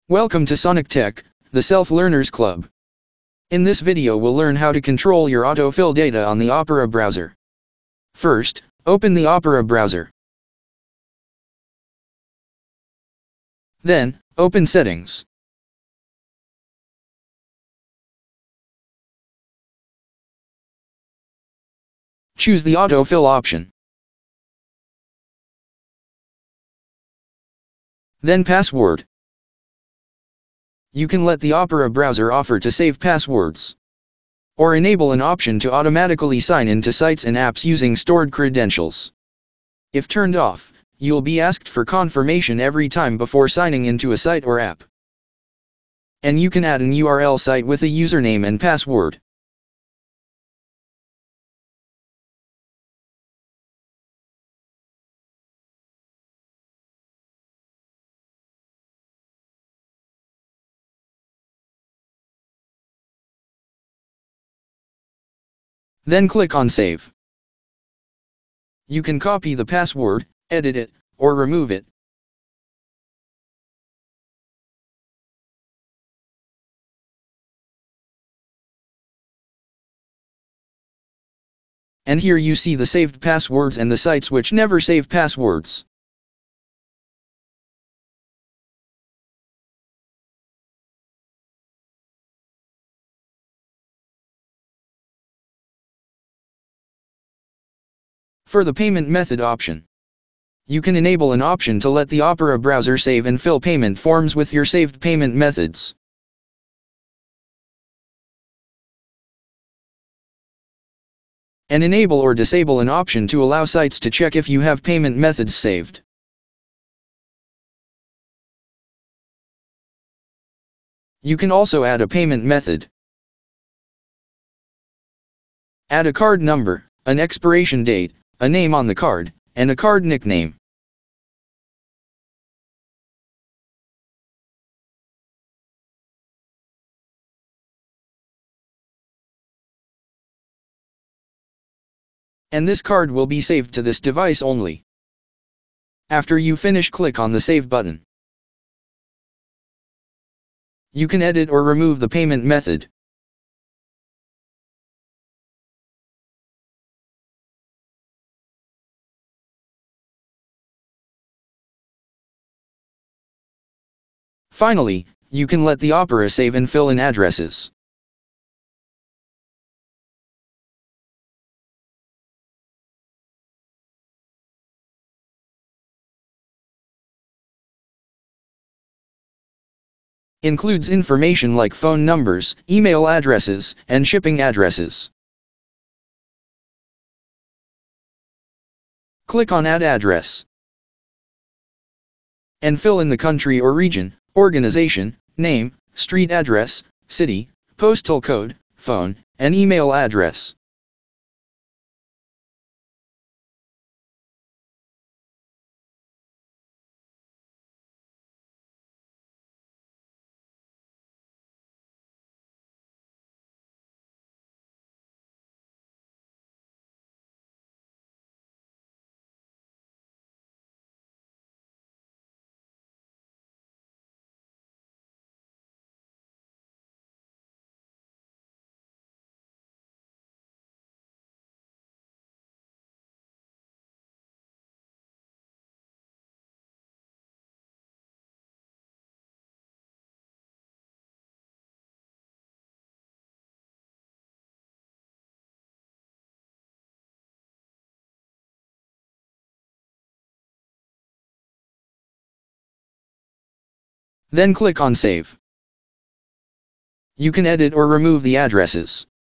Welcome to Sonic Tech, the Self-Learners Club. In this video we'll learn how to control your autofill data on the Opera browser. First, open the Opera browser. Then, open Settings. Choose the Autofill option. Then Password. You can let the Opera browser offer to save passwords, or enable an option to automatically sign in to sites and apps using stored credentials. If turned off, you'll be asked for confirmation every time before signing into a site or app. And you can add an URL site with a username and password. Then click on Save. You can copy the password, edit it, or remove it. And here you see the saved passwords and the sites which never save passwords. For the payment method option, you can enable an option to let the Opera browser save and fill payment forms with your saved payment methods. And enable or disable an option to allow sites to check if you have payment methods saved. You can also add a payment method. Add a card number, an expiration date, a name on the card, and a card nickname. And this card will be saved to this device only. After you finish, click on the Save button. You can edit or remove the payment method. Finally, you can let the Opera save and fill in addresses. Includes information like phone numbers, email addresses, and shipping addresses. Click on Add Address. And fill in the country or region, organization, name, street address, city, postal code, phone, and email address. Then click on Save. You can edit or remove the addresses.